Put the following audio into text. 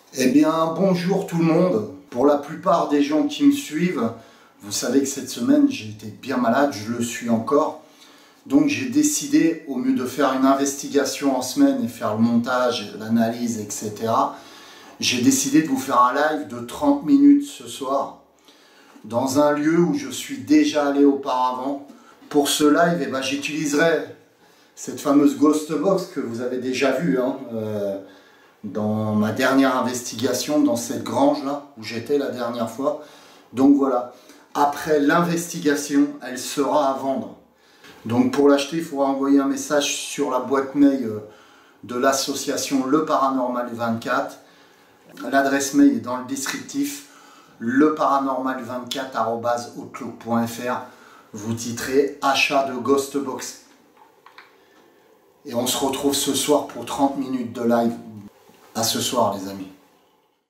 Eh bien, bonjour tout le monde. Pour la plupart des gens qui me suivent, vous savez que cette semaine, j'ai été bien malade, je le suis encore. Donc j'ai décidé, au mieux de faire une investigation en semaine et faire le montage, l'analyse, etc., j'ai décidé de vous faire un live de 30 minutes ce soir, dans un lieu où je suis déjà allé auparavant. Pour ce live, j'utiliserai cette fameuse Ghost Box que vous avez déjà vue, dans ma dernière investigation, dans cette grange là où j'étais la dernière fois. Donc voilà, après l'investigation, elle sera à vendre. Donc pour l'acheter, il faudra envoyer un message sur la boîte mail de l'association Le Paranormal 24. L'adresse mail est dans le descriptif, leparanormal24@outlook.fr. Vous titrez achat de Ghost Box. Et on se retrouve ce soir pour 30 minutes de live. À ce soir les amis.